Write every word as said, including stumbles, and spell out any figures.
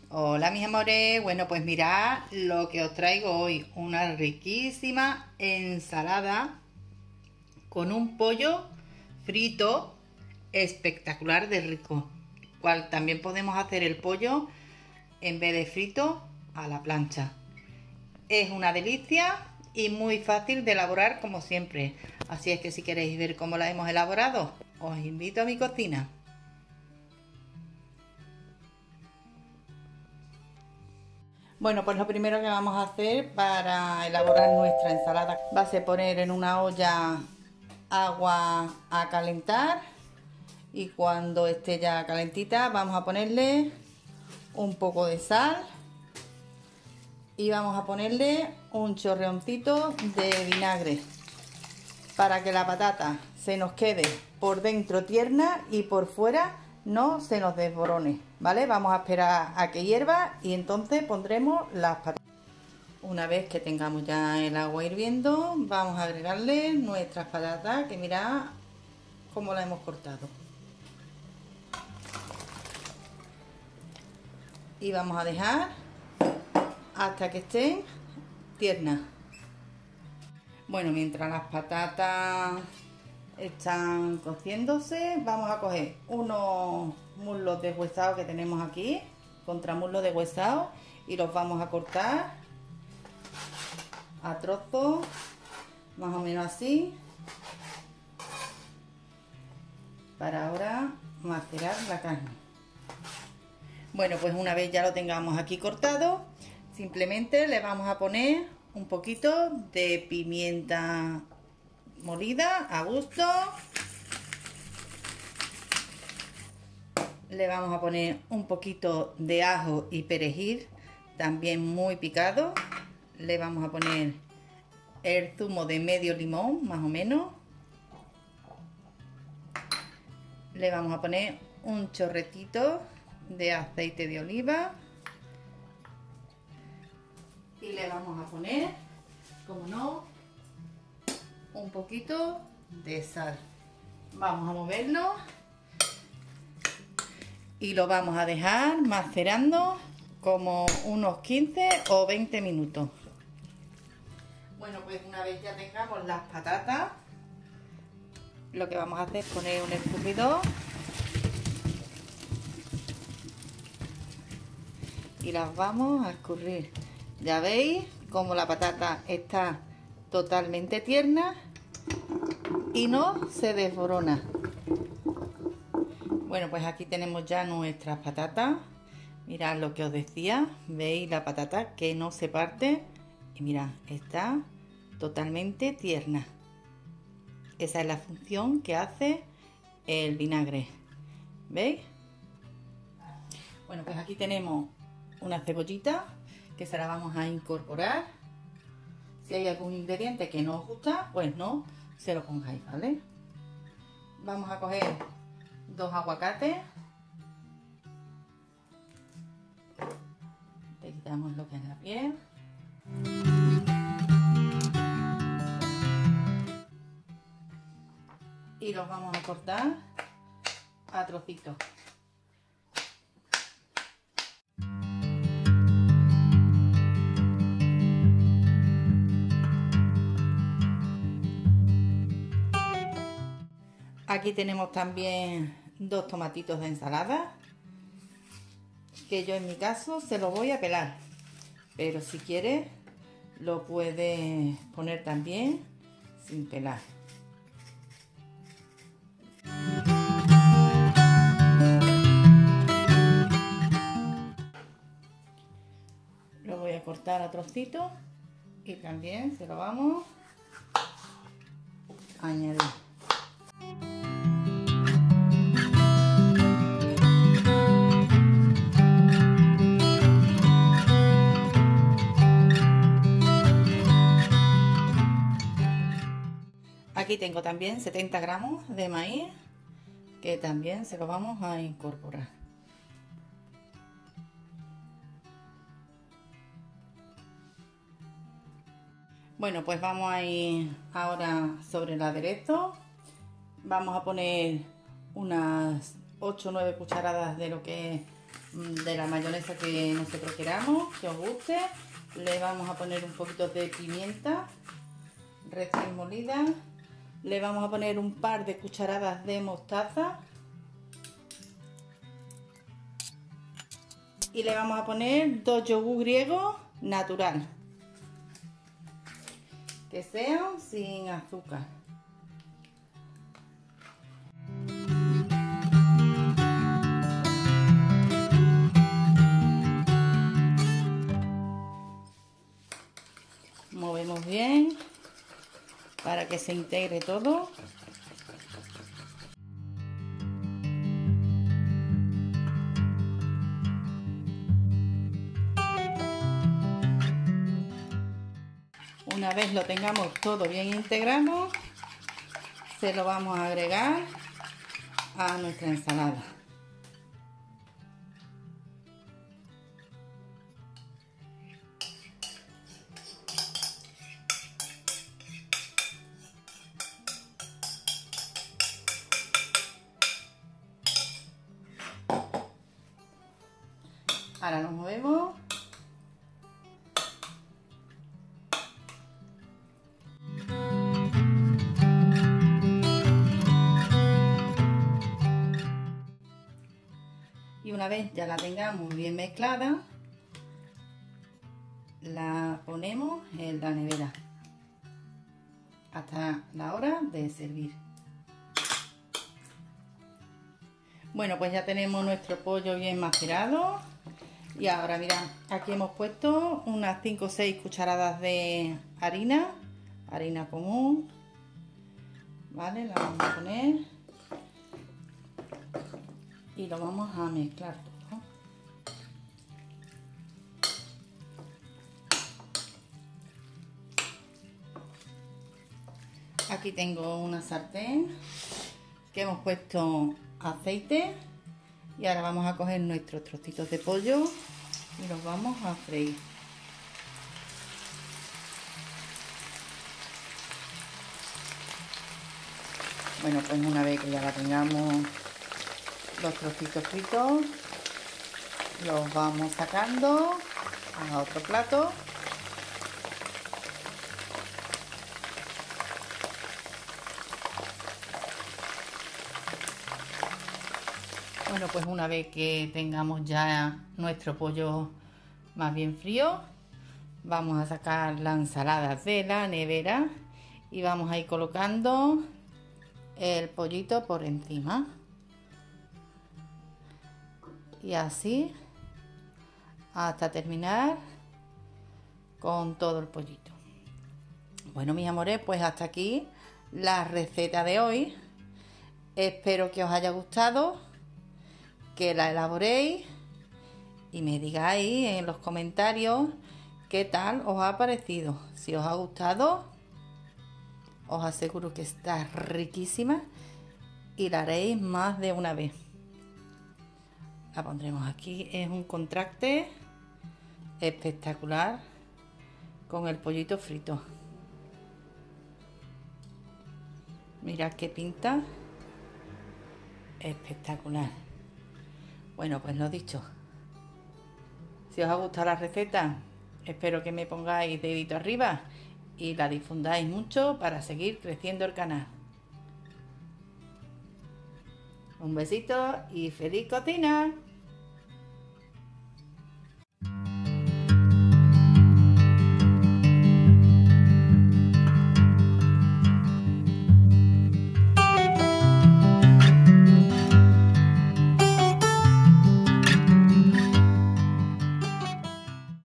Hola mis amores, bueno pues mirad lo que os traigo hoy, una riquísima ensalada con un pollo frito espectacular de rico, cual también podemos hacer el pollo en vez de frito a la plancha. Es una delicia y muy fácil de elaborar como siempre, así es que si queréis ver cómo la hemos elaborado, os invito a mi cocina. Bueno, pues lo primero que vamos a hacer para elaborar nuestra ensalada va a ser poner en una olla agua a calentar y cuando esté ya calentita vamos a ponerle un poco de sal y vamos a ponerle un chorreoncito de vinagre para que la patata se nos quede por dentro tierna y por fuera no se nos desborone, ¿vale? Vamos a esperar a que hierva y entonces pondremos las patatas. Una vez que tengamos ya el agua hirviendo, vamos a agregarle nuestras patatas, que mirad cómo las hemos cortado. Y vamos a dejar hasta que estén tiernas. Bueno, mientras las patatas están cociéndose, vamos a coger unos muslos deshuesados que tenemos aquí, contramuslos deshuesados, y los vamos a cortar a trozos, más o menos así, para ahora macerar la carne. Bueno, pues una vez ya lo tengamos aquí cortado, simplemente le vamos a poner un poquito de pimienta molida a gusto. Le vamos a poner un poquito de ajo y perejil, también muy picado. Le vamos a poner el zumo de medio limón, más o menos. Le vamos a poner un chorretito de aceite de oliva. Y le vamos a poner, como no, un poquito de sal. Vamos a moverlo y lo vamos a dejar macerando como unos quince o veinte minutos. Bueno, pues una vez ya tengamos las patatas, lo que vamos a hacer es poner un escurridor y las vamos a escurrir. Ya veis como la patata está totalmente tierna y no se desborona. Bueno, pues aquí tenemos ya nuestras patatas. Mirad lo que os decía, veis la patata que no se parte y mirad, está totalmente tierna. Esa es la función que hace el vinagre, ¿veis? Bueno, pues aquí tenemos una cebollita que se la vamos a incorporar. Si hay algún ingrediente que no os gusta, pues no se lo pongáis, ¿vale? Vamos a coger dos aguacates. Le quitamos lo que es la piel. Y los vamos a cortar a trocitos. Aquí tenemos también dos tomatitos de ensalada, que yo en mi caso se los voy a pelar, pero si quieres lo puedes poner también sin pelar. Lo voy a cortar a trocitos y también se lo vamos a añadir. Aquí tengo también setenta gramos de maíz que también se lo vamos a incorporar. Bueno, pues vamos a ir ahora sobre el aderezo. Vamos a poner unas ocho o nueve cucharadas de lo que es de la mayonesa que nosotros queramos, que os guste. Le vamos a poner un poquito de pimienta recién molida. Le vamos a poner un par de cucharadas de mostaza. Y le vamos a poner dos yogur griegos natural, que sean sin azúcar. Movemos bien para que se integre todo. Una vez lo tengamos todo bien integrado, se lo vamos a agregar a nuestra ensalada. Ahora nos movemos. Y una vez ya la tengamos bien mezclada, la ponemos en la nevera hasta la hora de servir. Bueno, pues ya tenemos nuestro pollo bien macerado. Y ahora mirad, aquí hemos puesto unas cinco o seis cucharadas de harina, harina común, ¿vale? La vamos a poner y lo vamos a mezclar todo. Aquí tengo una sartén que hemos puesto aceite y ahora vamos a coger nuestros trocitos de pollo y los vamos a freír. Bueno, pues una vez que ya la tengamos los trocitos fritos, los vamos sacando a otro plato. Bueno, pues una vez que tengamos ya nuestro pollo más bien frío, vamos a sacar la ensalada de la nevera y vamos a ir colocando el pollito por encima. Y así hasta terminar con todo el pollito. Bueno, mis amores, pues hasta aquí la receta de hoy. Espero que os haya gustado, que la elaboréis y me digáis en los comentarios qué tal os ha parecido. Si os ha gustado, os aseguro que está riquísima y la haréis más de una vez. La pondremos aquí, es un contraste espectacular con el pollito frito. Mirad qué pinta, espectacular. Bueno, pues lo dicho, si os ha gustado la receta, espero que me pongáis dedito arriba y la difundáis mucho para seguir creciendo el canal. Un besito y feliz cocina.